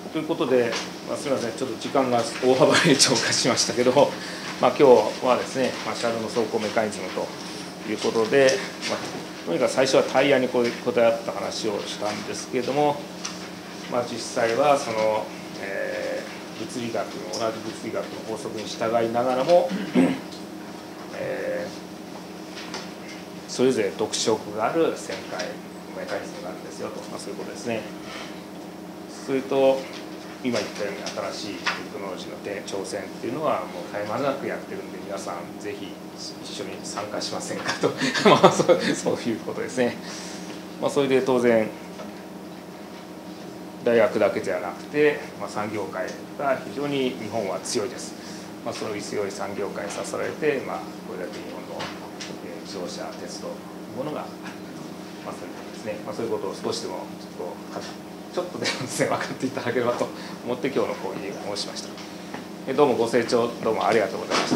ということで、すみません、ちょっと時間が大幅に超過しましたけど、今日はですね、車両の走行メカニズムということで、とにかく最初はタイヤにこだわった話をしたんですけれども、実際はその、物理学の同じ物理学の法則に従いながらも、それぞれ特色がある旋回メカニズムがあるんですよと、そういうことですね。それと今言ったように新しいテクノロジーの挑戦っていうのはもう絶え間なくやってるんで、皆さんぜひ一緒に参加しませんかとそういうことですね。それで当然大学だけじゃなくて、産業界が非常に日本は強いです。そういう強い産業界に支えられて、これだけ日本の自動車鉄道というものがあると、そういうことですね。そういうことを少しでもちょっとでもですね、分かっていただければと思って今日の講義を申しました。どうもご清聴どうもありがとうございました。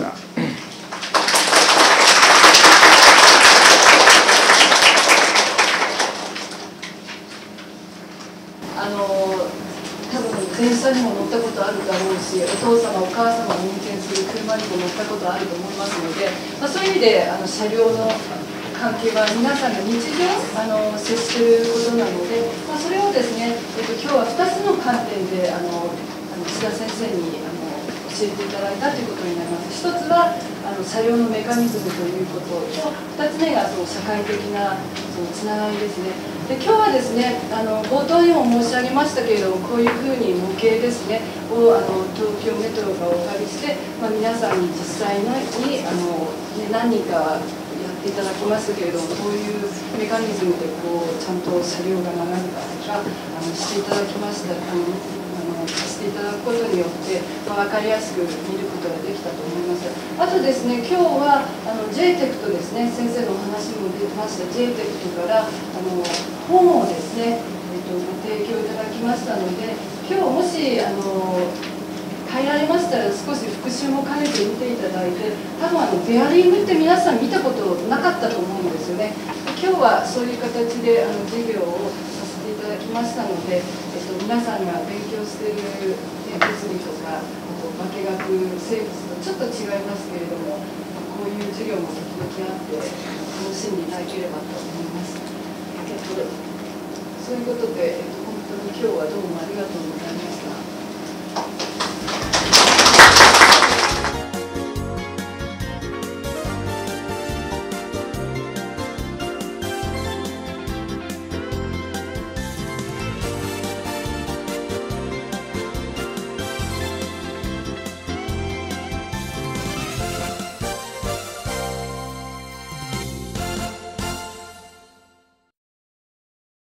多分電車にも乗ったことあるだろうし、お父様お母様が運転する車にも乗ったことあると思いますので、そういう意味で車両の関係は皆さんが日常接していることなので、それをですね、今日は2つの観点で津田先生に教えていただいたということになります。1つは車両のメカニズムということと、2つ目が社会的なつながりですね。で今日はですね、冒頭にも申し上げましたけれども、こういうふうに模型ですねを東京メトロがお借りして、皆さんに実際に何人かやっていただきましたけれども、こういうメカニズムでちゃんと車両が曲がるかとかしていただきました。していただくことによって、分かりやすく見ることができたと思います。あとですね、今日はJTEC とですね、先生のお話にも出てました JTEC から本をですね、ご提供いただきましたので、今日もし入られましたら少し復習も兼ねて見ていただいて、多分ベアリングって皆さん見たことなかったと思うんですよね。今日はそういう形で授業をさせていただきましたので、皆さんが勉強している物理とか化学生物とちょっと違いますけれども、こういう授業も時々あって楽しんでいただければと思います。そういうことで、本当に今日はどうもありがとうございました。